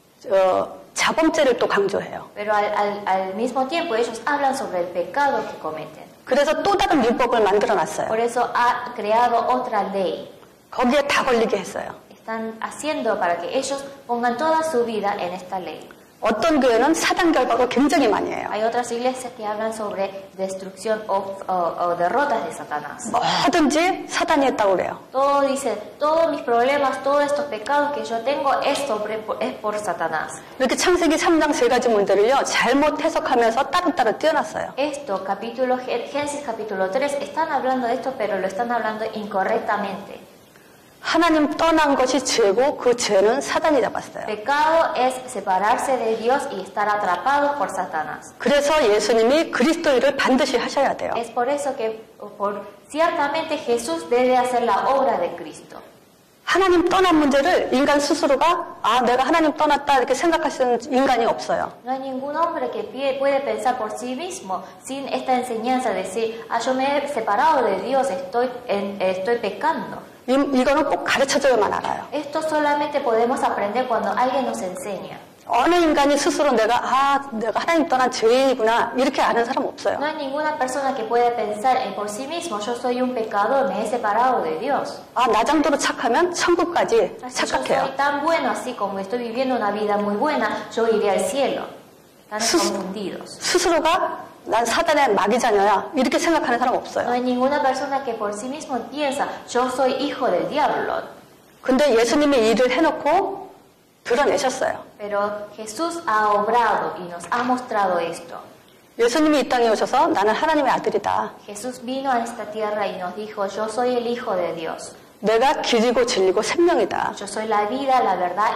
[SPEAKER 2] 자범죄를 또 강조해요.
[SPEAKER 1] Pero al mismo tiempo ellos hablan sobre el pecado que cometen.
[SPEAKER 2] 그래서 또 다른 율법을 만들어놨어요.
[SPEAKER 1] Por eso ha creado otra ley.
[SPEAKER 2] 거기에 다 걸리게 했어요.
[SPEAKER 1] Están haciendo para que ellos pongan toda su vida en esta ley.
[SPEAKER 2] 어떤 교회는 사단 결박을 굉장히 많이 해요.
[SPEAKER 1] Hay otras iglesias que hablan sobre destrucción o derrotas de Satanás.
[SPEAKER 2] 뭐든지 사단이 했다고 그래요.
[SPEAKER 1] Todo dice, todos mis problemas, todos estos pecados que yo tengo es por Satanás.
[SPEAKER 2] 이렇게 창세기 3장 세 가지 문제를요 잘못 해석하면서 따로따로 띄워놨어요.
[SPEAKER 1] Esto, Génesis capítulo 3, están hablando de esto, pero lo están hablando incorrectamente.
[SPEAKER 2] 하나님 떠난 것이 죄고 그 죄는 사단이 잡았어요.
[SPEAKER 1] Pecado es separarse de Dios y estar atrapados por Satanás.
[SPEAKER 2] 그래서 예수님이 그리스도 일을 반드시 하셔야 돼요.
[SPEAKER 1] Es por eso que ciertamente Jesús debe hacer la obra de Cristo.
[SPEAKER 2] 하나님 떠난 문제를 인간 스스로가 내가 하나님 떠났다 이렇게 생각할 수 있는 인간이 없어요.
[SPEAKER 1] No hay ningún hombre que puede pensar por sí mismo sin esta enseñanza de decir, yo me he separado de Dios, estoy pecando.
[SPEAKER 2] 이거는 꼭 가르쳐줘야만 알아요.
[SPEAKER 1] Esto solamente podemos aprender cuando alguien nos enseña.
[SPEAKER 2] 어느 인간이 스스로 내가 하나님 떠난 죄인이구나 이렇게 아는 사람 없어요.
[SPEAKER 1] No hay ninguna persona que pueda pensar por sí mismo, yo soy un pecador, me he separado de Dios.
[SPEAKER 2] 나 정도로 착하면 천국까지 착각해요.
[SPEAKER 1] Yo soy tan bueno así como estoy viviendo una vida muy buena, yo iré al cielo. Están confundidos.
[SPEAKER 2] 스스로가 난 사단의 마귀자녀야 이렇게 생각하는 사람 없어요.
[SPEAKER 1] No hay ninguna persona que por sí mismo piensa, yo soy hijo del diablo.
[SPEAKER 2] 근데 예수님이 일을 해놓고 드러내셨어요.
[SPEAKER 1] Pero Jesús ha obrado y nos ha mostrado esto.
[SPEAKER 2] 예수님이 이 땅에 오셔서 나는 하나님의 아들이다.
[SPEAKER 1] Jesús vino a esta tierra y nos dijo, yo soy el hijo de Dios.
[SPEAKER 2] 내가 길이고 진리고 생명이다.
[SPEAKER 1] Yo soy la vida, la verdad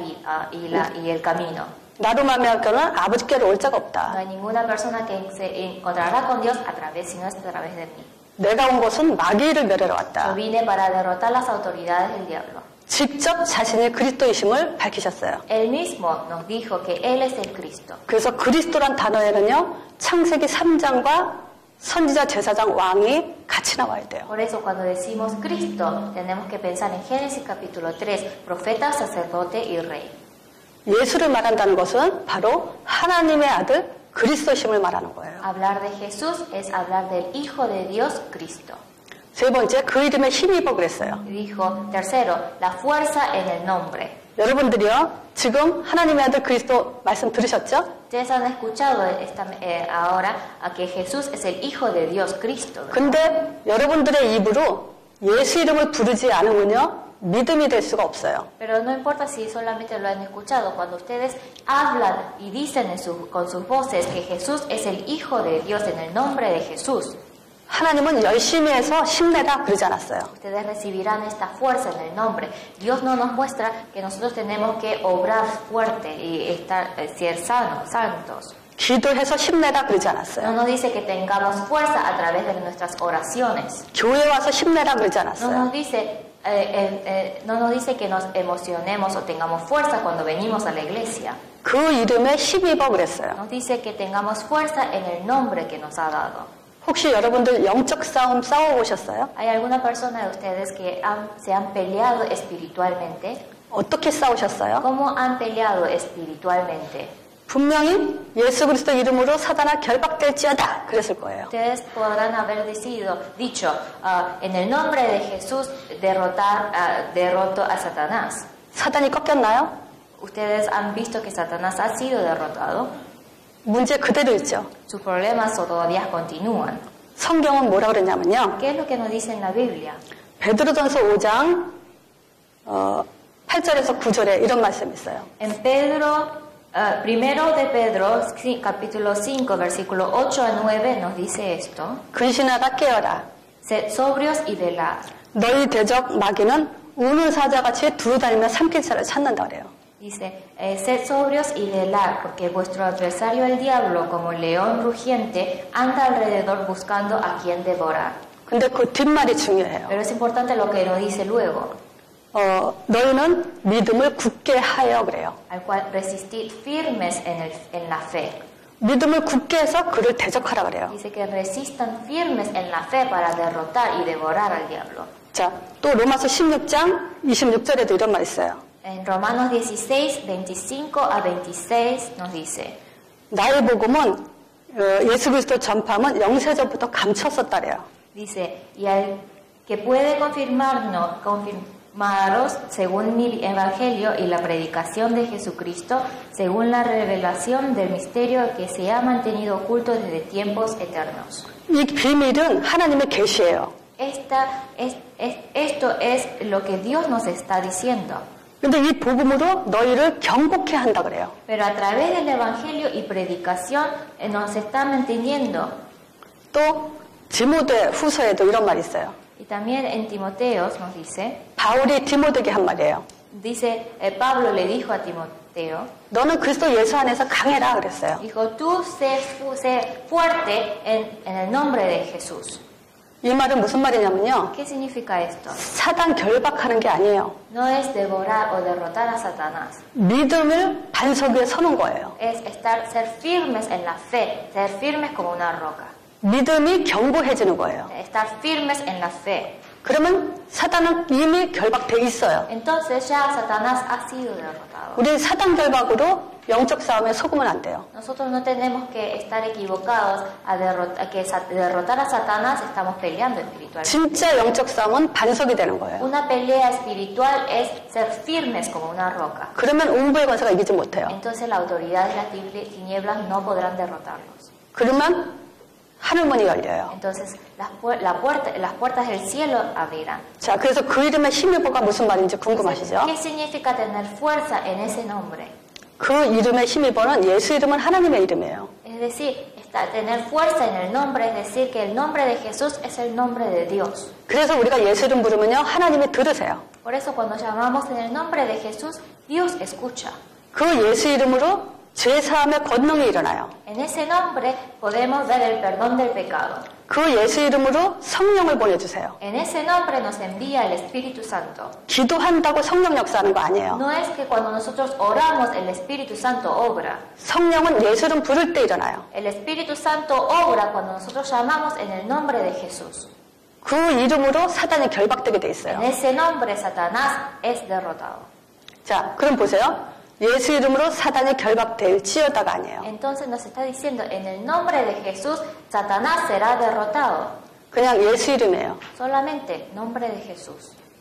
[SPEAKER 1] y el camino.
[SPEAKER 2] 나로 말미암아서는 아버지께로 올 자가
[SPEAKER 1] No
[SPEAKER 2] 없다.
[SPEAKER 1] hay ninguna persona que se encontrará con Dios sino es a través de mí.
[SPEAKER 2] 내가 온 것은 마귀를 멸하러
[SPEAKER 1] Yo
[SPEAKER 2] 왔다.
[SPEAKER 1] vine para derrotar las autoridades del diablo.
[SPEAKER 2] 직접 자신의 그리스도이심을 밝히셨어요.
[SPEAKER 1] Él mismo nos dijo que Él es el Cristo.
[SPEAKER 2] 그래서 그리스도란 단어에는요 창세기 3장과 선지자 제사장 왕이 같이 나와야 돼요.
[SPEAKER 1] Por eso cuando decimos Cristo tenemos que pensar en Génesis capítulo 3, profeta, sacerdote y rey.
[SPEAKER 2] 예수를 말한다는 것은 바로 하나님의 아들 그리스도심을 말하는 거예요.
[SPEAKER 1] Hablar de Jesús es hablar del Hijo de Dios, Cristo.
[SPEAKER 2] 세 번째, 그 이름에 힘입어 그랬어요.
[SPEAKER 1] Y dijo, tercero, la fuerza en el nombre.
[SPEAKER 2] 여러분들이요, 지금 하나님의 아들 그리스도 말씀 들으셨죠?
[SPEAKER 1] Ustedes han escuchado ahora a que Jesús es el Hijo de Dios, Cristo. ¿verdad?
[SPEAKER 2] 근데 여러분들의 입으로 예수 이름을 부르지 않으면요, 믿음이 될 수가 없어요.
[SPEAKER 1] Pero no importa si solamente lo han escuchado, cuando ustedes hablan y dicen con sus voces que Jesús es el Hijo de Dios en el nombre de Jesús,
[SPEAKER 2] 하나님은 열심히 해서 힘내라 그러지 않았어요.
[SPEAKER 1] ustedes recibirán esta fuerza en el nombre. Dios no nos muestra que nosotros tenemos que obrar fuerte y ser santos.
[SPEAKER 2] 기도해서 힘내라 그러지
[SPEAKER 1] No
[SPEAKER 2] 않았어요.
[SPEAKER 1] nos dice que tengamos fuerza a través de nuestras oraciones.
[SPEAKER 2] 교회 와서 힘내라 그러지
[SPEAKER 1] No
[SPEAKER 2] 않았어요.
[SPEAKER 1] nos dice que nos emocionemos o tengamos fuerza cuando venimos a la iglesia.
[SPEAKER 2] 그 이름에 힘입어 그랬어요.
[SPEAKER 1] Nos dice que tengamos fuerza en el nombre que nos ha dado.
[SPEAKER 2] 혹시 여러분들 영적 싸움 싸워보셨어요?
[SPEAKER 1] ¿Hay alguna persona de ustedes que se han peleado espiritualmente?
[SPEAKER 2] 어떻게 싸우셨어요?
[SPEAKER 1] ¿Cómo han peleado espiritualmente?
[SPEAKER 2] 분명히 예수 그리스도 이름으로 사단아 결박될지어다 그랬을 거예요.
[SPEAKER 1] Ustedes podrán haber dicho, en el nombre de Jesús derroto a Satanás.
[SPEAKER 2] 사단이 꺾였나요?
[SPEAKER 1] Ustedes han visto que Satanás ha sido derrotado.
[SPEAKER 2] 문제 그대로 있죠.
[SPEAKER 1] Sus problemas todavía continúan.
[SPEAKER 2] 성경은 뭐라 그랬냐면요.
[SPEAKER 1] ¿Qué es lo que nos dice en la Biblia?
[SPEAKER 2] 베드로전서 5장 8절에서 9절에 이런 말씀이 있어요.
[SPEAKER 1] En primero de Pedro, capítulo 5, versículo 8 a 9, nos dice esto.
[SPEAKER 2] 근신하라 깨어라.
[SPEAKER 1] Sed sobrios y velad.
[SPEAKER 2] 너희 대적 마귀는 우는 사자같이 두루다니며 삼킬 자를 찾는다 그래요.
[SPEAKER 1] Dice, sed sobrios y velad, porque vuestro adversario el diablo, como león rugiente, anda alrededor buscando a quien devorar.
[SPEAKER 2] 근데 그 뒷말이 중요해요.
[SPEAKER 1] Pero es importante lo que nos dice luego,
[SPEAKER 2] 너희는 믿음을 굳게 하여 그래요.
[SPEAKER 1] al cual resistid firmes en la fe.
[SPEAKER 2] 믿음을 굳게 해서 그를 대적하라 그래요.
[SPEAKER 1] Dice que resistan firmes en la fe para derrotar y devorar al diablo.
[SPEAKER 2] 자, 또 로마서 16장 26절에도 이런 말 있어요.
[SPEAKER 1] En Romanos 16, 25 a 26 nos dice,
[SPEAKER 2] 나의 복음은 예수 그리스도 전파하면 영세전부터 감췄었다래요.
[SPEAKER 1] dice, y al que puede confirmaros según mi evangelio y la predicación de Jesucristo, según la revelación del misterio que se ha mantenido oculto desde tiempos eternos.
[SPEAKER 2] 이 비밀은 하나님의 계시예요.
[SPEAKER 1] Esto es lo que Dios nos está diciendo.
[SPEAKER 2] 근데 이 복음으로 너희를 경고케 한다 그래요.
[SPEAKER 1] Pero a través del evangelio y predicación nos está manteniendo.
[SPEAKER 2] 또 디모데 후서에도 이런 말이 있어요.
[SPEAKER 1] Y también en Timoteos nos dice,
[SPEAKER 2] 바울이 디모데에게 한 말이에요.
[SPEAKER 1] dice, Pablo le dijo a Timoteo,
[SPEAKER 2] 너는 그리스도 예수 안에서 강해라 그랬어요.
[SPEAKER 1] dijo, tú sé fuerte en el nombre de Jesús.
[SPEAKER 2] 이 말은 무슨 말이냐면요.
[SPEAKER 1] ¿Qué significa esto?
[SPEAKER 2] 사단 결박하는 게 아니에요.
[SPEAKER 1] No es devorar o derrotar a Satanás.
[SPEAKER 2] 믿음을 반석 위에 서는 거예요.
[SPEAKER 1] Es ser firmes en la fe, ser firmes como una roca.
[SPEAKER 2] 믿음이 견고해지는 거예요.
[SPEAKER 1] Estar firmes en la fe.
[SPEAKER 2] 그러면 사단은 이미 결박돼 있어요.
[SPEAKER 1] Entonces ya Satanás ha sido derrotado.
[SPEAKER 2] 우리 사단 결박으로 영적 싸움에 속으면 안 돼요.
[SPEAKER 1] Nosotros no tenemos que estar equivocados a derrotar a Satanás, estamos peleando espiritualmente.
[SPEAKER 2] 진짜 영적 싸움은 반석이 되는 거예요.
[SPEAKER 1] Una pelea espiritual es ser firmes como una roca.
[SPEAKER 2] 그러면 음부의 권세가 이기지 못해요.
[SPEAKER 1] Entonces la autoridad de las tinieblas no podrán derrotarlos.
[SPEAKER 2] 그러면 하늘문이 열려요.
[SPEAKER 1] Entonces las puertas del cielo abrirán.
[SPEAKER 2] 자, 그래서 그 이름의 힘입어가 무슨 말인지 궁금하시죠?
[SPEAKER 1] ¿Qué significa tener fuerza en ese nombre?
[SPEAKER 2] 그 이름의 힘입어는 예수 이름은 하나님의 이름이에요.
[SPEAKER 1] Es decir, tener fuerza en el nombre, es decir, que el nombre de Jesús es el nombre de Dios.
[SPEAKER 2] 그래서 우리가 예수 이름 부르면요, 하나님이 들으세요.
[SPEAKER 1] Por eso cuando llamamos en el nombre de Jesús, Dios escucha.
[SPEAKER 2] 그 예수 이름으로 죄사함의 권능이 일어나요.
[SPEAKER 1] En ese nombre podemos ver el perdón del pecado.
[SPEAKER 2] 그 예수 이름으로 성령을 보내주세요.
[SPEAKER 1] En ese nombre nos envía el Espíritu Santo.
[SPEAKER 2] 기도한다고 성령 역사하는 거 아니에요.
[SPEAKER 1] No es que cuando nosotros oramos el Espíritu Santo obra.
[SPEAKER 2] 성령은 예수 이름 부를 때 일어나요.
[SPEAKER 1] El Espíritu Santo obra cuando nosotros llamamos en el nombre de Jesús.
[SPEAKER 2] 그 이름으로 사단이 결박되게 돼 있어요.
[SPEAKER 1] En ese nombre Satanás es derrotado.
[SPEAKER 2] 자, 그럼 보세요. 예수 이름으로 사단이 결박될지어다가 아니에요.
[SPEAKER 1] Entonces nos está diciendo, en el nombre de Jesús, Satanás será derrotado.
[SPEAKER 2] 그냥 예수 이름이에요.
[SPEAKER 1] Solamente nombre de Jesús.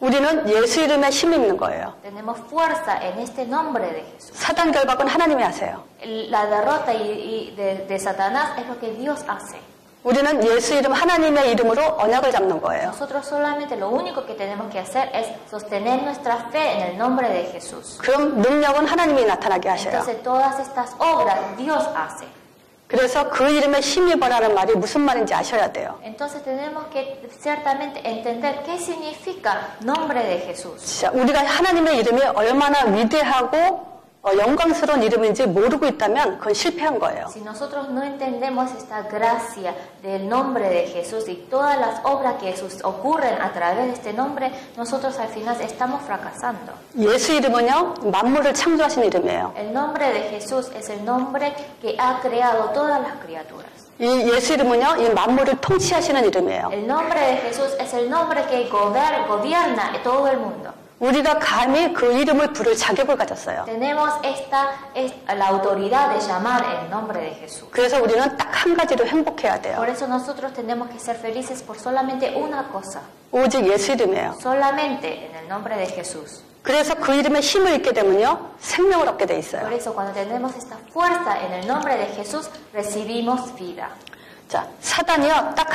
[SPEAKER 2] 우리는 예수 이름에 힘이 있는 거예요.
[SPEAKER 1] Tenemos fuerza en este nombre de Jesús.
[SPEAKER 2] 사단 결박은 하나님이 하세요.
[SPEAKER 1] La derrota de Satanás es lo que Dios hace.
[SPEAKER 2] 우리는 예수 이름 하나님의 이름으로 언약을 잡는 거예요.
[SPEAKER 1] Nosotros solamente lo único que tenemos que hacer es sostener nuestra fe en el nombre de Jesús.
[SPEAKER 2] 그럼 능력은 하나님이 나타나게 하셔요.
[SPEAKER 1] Entonces todas estas obras Dios hace.
[SPEAKER 2] 그래서 그 이름에 힘입어라는 말이 무슨 말인지 아셔야 돼요.
[SPEAKER 1] Entonces tenemos que ciertamente entender qué significa nombre de Jesús.
[SPEAKER 2] 자, 우리가 하나님의 이름이 얼마나 위대하고 영광스러운 이름인지 모르고 있다면 그건 실패한 거예요.
[SPEAKER 1] Si nosotros no entendemos esta gracia del nombre de Jesús y todas las obras que ocurren a través de este nombre, nosotros al final estamos fracasando.
[SPEAKER 2] 예수 이름은요, 만물을 창조하신 이름이에요.
[SPEAKER 1] El nombre de Jesús es el nombre que ha creado todas las criaturas.
[SPEAKER 2] 이 예수 이름은요, 이 만물을 통치하시는 이름이에요.
[SPEAKER 1] El nombre de Jesús es el nombre que gobierna todo el mundo.
[SPEAKER 2] 우리가 감히 그 이름을 부를 자격을 가졌어요.
[SPEAKER 1] Tenemos la autoridad de llamar el nombre de Jesús.
[SPEAKER 2] 그래서 우리는 딱 한 가지로 행복해야 돼요.
[SPEAKER 1] Por eso nosotros tenemos que ser felices por solamente una cosa.
[SPEAKER 2] 오직 예수 이름이에요.
[SPEAKER 1] Solamente en el nombre de Jesús.
[SPEAKER 2] 그래서 그 이름에 힘을 잃게 되면요, 생명을 얻게 돼 있어요.
[SPEAKER 1] Por eso cuando tenemos esta fuerza en el nombre de Jesús, recibimos vida.
[SPEAKER 2] 자, 사단이요, 딱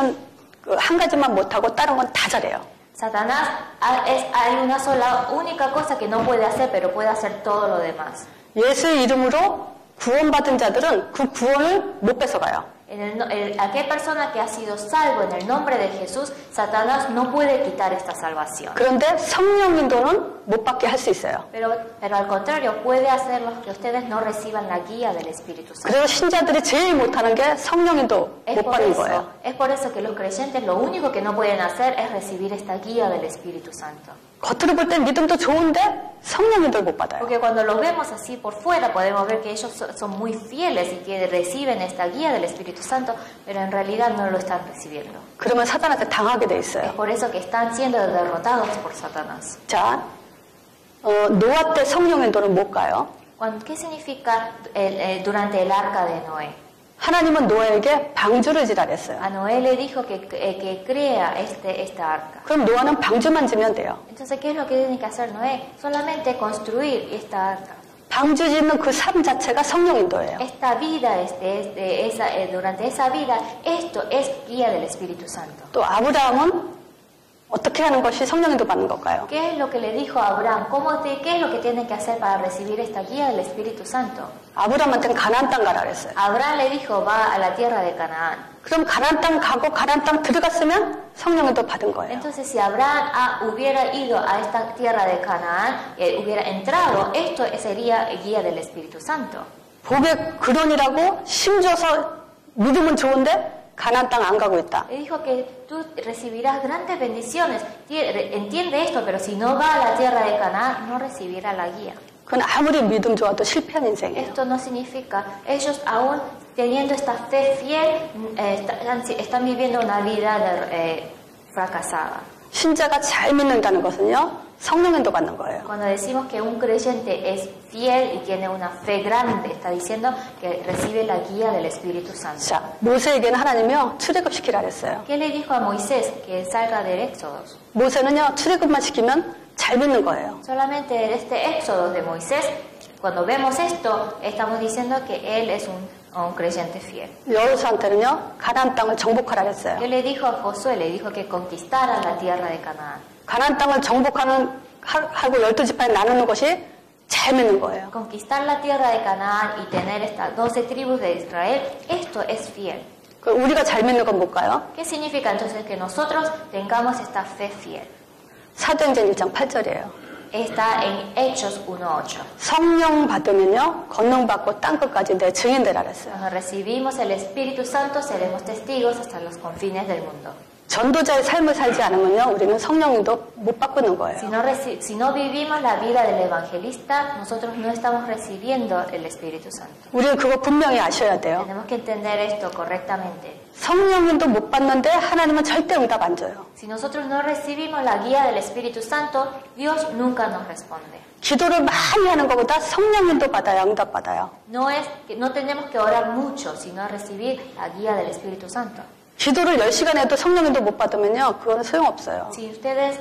[SPEAKER 2] 한 가지만 못하고 다른 건 다 잘해요.
[SPEAKER 1] Satanás hay una sola, única cosa que no puede hacer, pero puede hacer todo lo demás.
[SPEAKER 2] 예수 이름으로 구원받은 자들은 그 구원을 못 뺏어가요.
[SPEAKER 1] Aquella persona que ha sido salvo en el nombre de Jesús, Satanás no puede quitar esta salvación.
[SPEAKER 2] 그런데 성령 인도는 못 받게 할 수 있어요.
[SPEAKER 1] Pero al contrario, puede hacerlo que ustedes no reciban la guía del Espíritu Santo.
[SPEAKER 2] 그래서 신자들이 제일 못하는 게 성령 인도 못 받는 거예요.
[SPEAKER 1] Es por eso que los creyentes lo único que no pueden hacer es recibir esta guía del Espíritu Santo.
[SPEAKER 2] 겉으로 볼 땐 믿음도 좋은데 성령 인도를 못 받아요.
[SPEAKER 1] Porque cuando lo vemos así por fuera podemos ver que ellos son muy fieles y que reciben esta guía del Espíritu Santo, pero en realidad no lo están recibiendo.
[SPEAKER 2] 그러면 사단한테 당하게 돼
[SPEAKER 1] Es
[SPEAKER 2] 있어요.
[SPEAKER 1] por eso que están siendo derrotados por Satanás.
[SPEAKER 2] 자, 노아 때 성령 인도는 못 가요.
[SPEAKER 1] ¿Qué significa durante el arca de Noé?
[SPEAKER 2] 하나님은 노아에게 방주를 지라 그랬어요.
[SPEAKER 1] A Noé le dijo que crea esta arca.
[SPEAKER 2] 그럼 노아는 방주만 지면 돼요.
[SPEAKER 1] Entonces, ¿qué es lo que tiene que hacer Noé? Solamente construir esta arca.
[SPEAKER 2] 방주 짓는 그 삶 자체가 성령 인도예요.
[SPEAKER 1] Esta vida, durante esa vida, esto es guía del Espíritu Santo.
[SPEAKER 2] 또 아브라함은 어떻게 하는 것이 성령 인도 받는 걸까요?
[SPEAKER 1] ¿Qué es lo que le dijo a Abraham? ¿Qué es lo que tiene que hacer para recibir esta guía del Espíritu Santo?
[SPEAKER 2] 아브라함한테는 가나안 땅 가라 그랬어요.
[SPEAKER 1] Abraham le dijo, va a la tierra de Canaán.
[SPEAKER 2] 그럼 가나안 땅 가고 가나안 땅 들어갔으면 성령 인도 받은 거예요.
[SPEAKER 1] Entonces, si Abraham hubiera ido a esta tierra de Canaán, hubiera entrado, esto sería guía del Espíritu Santo.
[SPEAKER 2] 복의 근원이라고 심줘서 믿으면 좋은데 가나안 땅 안 가고 있다.
[SPEAKER 1] Le dijo que tú recibirás grandes bendiciones. Entiende esto, pero si no va a la tierra de Canaán, no recibirá la guía.
[SPEAKER 2] 그건 아무리 믿음 좋아도 실패한 인생이에요.
[SPEAKER 1] Esto no significa, ellos aún teniendo esta fe fiel, están viviendo una vida fracasada.
[SPEAKER 2] 신자가 잘 믿는다는 것은요, 성령 인도 받는 거예요.
[SPEAKER 1] Cuando decimos que un creyente es fiel y tiene una fe grande, está diciendo que recibe la guía del Espíritu Santo.
[SPEAKER 2] 자, 모세에게는 하나님이요, 출애굽시키라 그랬어요.
[SPEAKER 1] ¿Qué le dijo a Moisés? Que salga del Éxodo.
[SPEAKER 2] 모세는요, 출애굽만 시키면 잘 믿는 거예요.
[SPEAKER 1] Solamente en este Éxodo de Moisés, cuando vemos esto, estamos diciendo que él es un creyente fiel.
[SPEAKER 2] 여호수아한테는요, 가나안 땅을 정복하라 그랬어요.
[SPEAKER 1] ¿Qué le dijo a Josué? Le dijo que conquistara la tierra de Canaán.
[SPEAKER 2] 가나안 땅을 정복하고 12지파에 나누는 것이 잘 믿는 거예요.
[SPEAKER 1] Conquistar la tierra de Canaán y tener estas 12 tribus de Israel, esto es fiel.
[SPEAKER 2] 우리가 잘 믿는 건 뭘까요?
[SPEAKER 1] ¿Qué significa entonces que nosotros tengamos esta fe fiel?
[SPEAKER 2] 사도행전 1장 8절이에요.
[SPEAKER 1] Está en Hechos 1:8.
[SPEAKER 2] 성령 받으면요, 권능받고 땅끝까지 내 증인 되라 그랬어요.
[SPEAKER 1] Cuando recibimos el Espíritu Santo, seremos testigos hasta los confines del mundo.
[SPEAKER 2] 전도자의 삶을 살지 않으면요, 우리는 성령님도 못 받고 있는 거예요.
[SPEAKER 1] Si no vivimos la vida del evangelista, nosotros no estamos recibiendo el Espíritu Santo.
[SPEAKER 2] 우리는 그거 분명히 아셔야 돼요.
[SPEAKER 1] Tenemos que entender esto correctamente.
[SPEAKER 2] 성령님도 못 받는데 하나님은 절대 응답 안 줘요.
[SPEAKER 1] Si nosotros no recibimos la guía del Espíritu Santo, Dios nunca nos responde.
[SPEAKER 2] 기도를 많이 하는 것보다 성령님도 받아야 응답 받아요.
[SPEAKER 1] No tenemos que orar mucho, sino recibir la guía del Espíritu Santo.
[SPEAKER 2] 기도를 10시간 해도 성령님도 못 받으면요, 그거는 소용없어요.
[SPEAKER 1] Si ustedes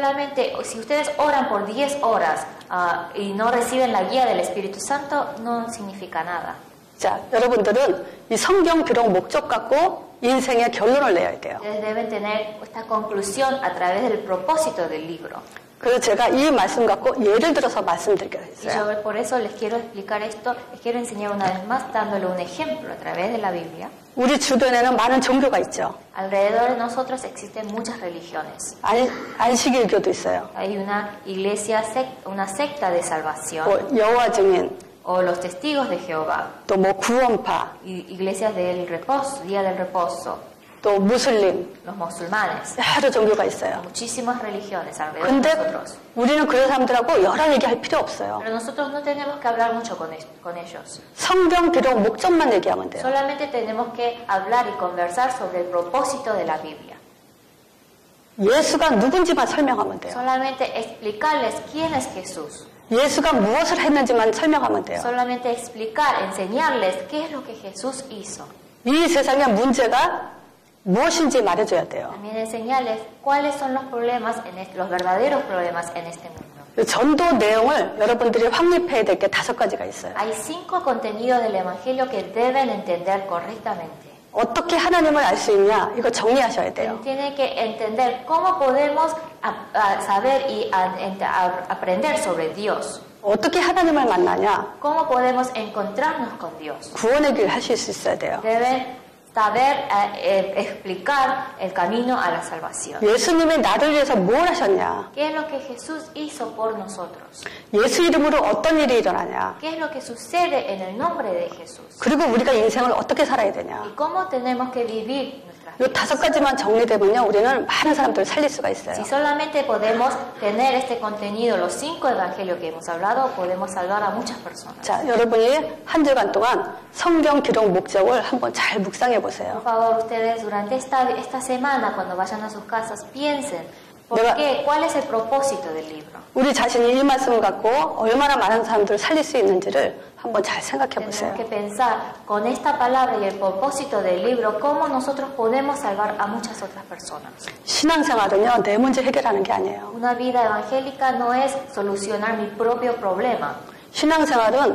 [SPEAKER 1] oran por 10 horas y no reciben la guía del Espíritu Santo, no significa nada.
[SPEAKER 2] 자, 여러분들은 이 성경 기록 목적 갖고 인생의 결론을 내야 돼요.
[SPEAKER 1] Ustedes deben tener esta conclusión a través del propósito del libro.
[SPEAKER 2] 그래서 제가 이 말씀 갖고 예를 들어서 말씀드리기로
[SPEAKER 1] Y
[SPEAKER 2] 했어요.
[SPEAKER 1] yo por eso les quiero explicar esto, les quiero enseñar una vez más dándole un ejemplo a través de la Biblia.
[SPEAKER 2] 우리 주변에는 많은 종교가 있죠.
[SPEAKER 1] Alrededor de nosotros existen muchas religiones.
[SPEAKER 2] 안식일교도 있어요.
[SPEAKER 1] Hay una iglesia, una secta de salvación,
[SPEAKER 2] 뭐 여호와 증인,
[SPEAKER 1] o los testigos de Jehová,
[SPEAKER 2] 또 뭐 구원파,
[SPEAKER 1] iglesias del reposo, día del reposo,
[SPEAKER 2] 또 무슬림,
[SPEAKER 1] los musulmanes.
[SPEAKER 2] 여러 종교가 있어요.
[SPEAKER 1] Muchísimas religiones alrededor de
[SPEAKER 2] 근데
[SPEAKER 1] nosotros.
[SPEAKER 2] 우리는 그런 사람들하고 여러 얘기할 필요 없어요.
[SPEAKER 1] Pero nosotros no tenemos que hablar mucho con ellos.
[SPEAKER 2] 성경 기록 목적만 얘기하면 돼요.
[SPEAKER 1] Solamente tenemos que hablar y conversar sobre el propósito de la Biblia.
[SPEAKER 2] 예수가 누군지만 설명하면 돼요.
[SPEAKER 1] Solamente explicarles quién es Jesús.
[SPEAKER 2] 예수가 무엇을 했는지만 설명하면 돼요.
[SPEAKER 1] Solamente explicar, enseñarles qué es lo que Jesús hizo.
[SPEAKER 2] 이 세상의 문제가 무엇인지 말해줘야 돼요.
[SPEAKER 1] También enseñarles cuáles son los problemas, los verdaderos problemas en este mundo.
[SPEAKER 2] 전도 내용을 여러분들이 확립해야 될 게 5가지가 있어요.
[SPEAKER 1] Hay 5 contenidos del Evangelio que deben entender correctamente.
[SPEAKER 2] 어떻게 하나님을 알 수 있냐? 이거 정리하셔야 돼요.
[SPEAKER 1] Tienen que entender cómo podemos saber y aprender sobre Dios.
[SPEAKER 2] 어떻게 하나님을 만나냐?
[SPEAKER 1] Cómo podemos encontrarnos con Dios.
[SPEAKER 2] 구원의 길 하실 수 있어야 돼요.
[SPEAKER 1] Deben saber explicar el camino a la salvación.
[SPEAKER 2] 예수님이 나를 위해서 뭘 하셨냐?
[SPEAKER 1] ¿Qué es lo que Jesús hizo por nosotros?
[SPEAKER 2] 예수 이름으로 어떤 일이 일어나냐?
[SPEAKER 1] ¿Qué es lo que sucede en el nombre de Jesús?
[SPEAKER 2] 그리고 우리가 인생을 어떻게 살아야 되냐?
[SPEAKER 1] ¿Y cómo tenemos que vivir nuestras
[SPEAKER 2] 이 5가지만 정리되면요, 우리는 많은 사람들을 살릴 수가 있어요.
[SPEAKER 1] Si solamente podemos tener este contenido, los 5 evangelios que hemos hablado, podemos salvar a muchas personas.
[SPEAKER 2] 자, 여러분이 한 주간 동안 성경 기록 목적을 한번 잘 묵상해
[SPEAKER 1] Por
[SPEAKER 2] 보세요.
[SPEAKER 1] favor, ustedes durante esta semana, cuando vayan a sus casas, piensen, ¿por qué? ¿Cuál es el propósito del libro?
[SPEAKER 2] 우리 자신이 이 말씀을 갖고 얼마나 많은 사람들을 살릴 수 있는지를 한번 잘 생각해 보세요.
[SPEAKER 1] Tenemos que pensar con esta palabra y el propósito del libro, cómo nosotros podemos salvar a muchas otras personas.
[SPEAKER 2] 신앙생활은요, 내 문제 해결하는 게 아니에요.
[SPEAKER 1] Una vida evangélica no es solucionar mi propio problema.
[SPEAKER 2] 신앙생활은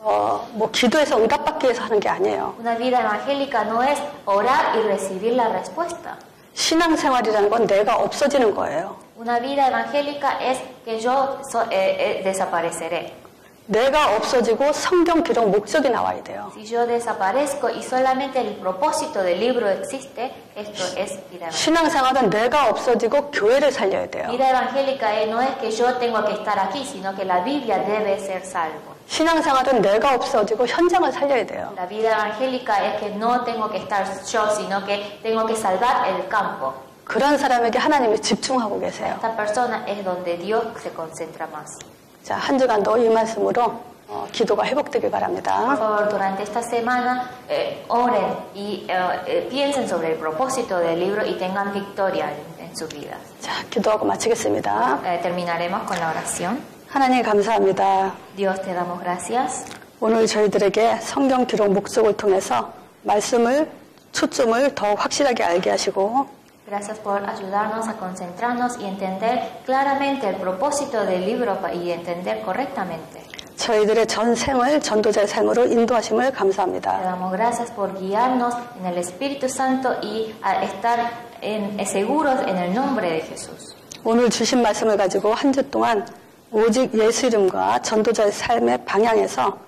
[SPEAKER 2] 뭐 기도해서 응답받기 위해서 하는 게 아니에요.
[SPEAKER 1] Una vida evangélica no es orar y recibir la respuesta.
[SPEAKER 2] 신앙생활이라는 건 내가 없어지는 거예요.
[SPEAKER 1] Una vida evangélica es que yo desapareceré.
[SPEAKER 2] 내가 없어지고 성경 기록 목적이 나와야 돼요.
[SPEAKER 1] Si yo desaparezco y solamente el propósito del libro existe, esto es vida evangélica.
[SPEAKER 2] 신앙생활은 내가 없어지고 교회를 살려야 돼요.
[SPEAKER 1] Vida evangélica no es que yo tengo que estar aquí, sino que la Biblia debe ser salvo.
[SPEAKER 2] 신앙생활은 내가 없어지고 현장을 살려야 돼요.
[SPEAKER 1] La vida evangélica es que no tengo que estar yo, sino que tengo que salvar el campo.
[SPEAKER 2] 그런 사람에게 하나님이 집중하고 계세요.
[SPEAKER 1] Esta persona es donde Dios se concentra más.
[SPEAKER 2] 자, 한 주간도 이 말씀으로 기도가 회복되길 바랍니다.
[SPEAKER 1] Por favor, durante esta semana oren y piensen sobre el propósito del libro y tengan victoria en sus vidas.
[SPEAKER 2] 자, 기도하고 마치겠습니다.
[SPEAKER 1] Terminaremos con la oración.
[SPEAKER 2] 하나님 감사합니다.
[SPEAKER 1] Dios, te damos gracias.
[SPEAKER 2] 오늘 저희들에게 성경 기록 목적을 통해서 말씀을 초점을 더 확실하게 알게 하시고
[SPEAKER 1] Gracias por ayudarnos a concentrarnos y entender claramente el propósito del libro y entender correctamente.
[SPEAKER 2] 저희들의 전생을 전도자의 생으로 인도하심을
[SPEAKER 1] Te
[SPEAKER 2] 감사합니다.
[SPEAKER 1] damos gracias por guiarnos en el Espíritu Santo y a estar seguros en el nombre de Jesús.
[SPEAKER 2] 오늘 주신 말씀을 가지고 한 주 동안 오직 예수 이름과 전도자의 삶의 방향에서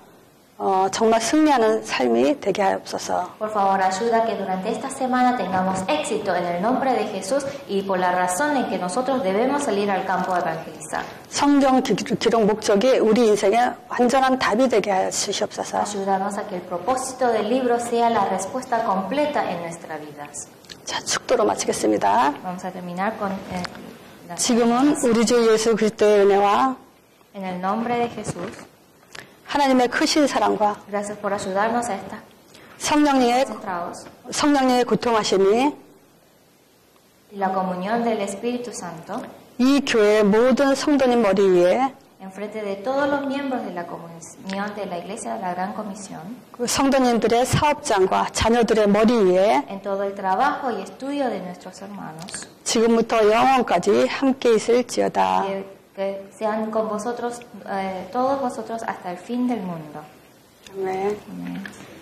[SPEAKER 2] 정말 승리하는 삶이 되게 하옵소서.
[SPEAKER 1] Por favor, ayuda que durante esta semana tengamos éxito en el nombre de Jesús y por la razón en que nosotros debemos salir al campo a evangelizar.
[SPEAKER 2] 성경 기록 목적이 우리 인생의 완전한 답이 되게 하시옵소서.
[SPEAKER 1] Ayudarnos a que el propósito del libro sea la respuesta completa en nuestras vidas.
[SPEAKER 2] 자, 축도로 마치겠습니다.
[SPEAKER 1] Vamos a terminar con
[SPEAKER 2] 지금은 우리 주 예수 그리스도의 은혜와
[SPEAKER 1] en el nombre de Jesús.
[SPEAKER 2] 하나님의 크신 사랑과
[SPEAKER 1] Gracias por ayudarnos a estar
[SPEAKER 2] 성령님의
[SPEAKER 1] concentrados.
[SPEAKER 2] 고통하심이
[SPEAKER 1] Y la comunión del Espíritu Santo
[SPEAKER 2] 이 교회의 모든 성도님 머리 위에
[SPEAKER 1] en en frente de todos los miembros de la comunión de la Iglesia de la Gran Comisión,
[SPEAKER 2] 그 성도님들의 사업장과 자녀들의 머리 위에
[SPEAKER 1] en todo el trabajo y estudio de nuestros hermanos,
[SPEAKER 2] 지금부터 영원까지 함께 있을지어다.
[SPEAKER 1] que sean con vosotros, todos vosotros hasta el fin del mundo.
[SPEAKER 2] 아멘.
[SPEAKER 1] Amén.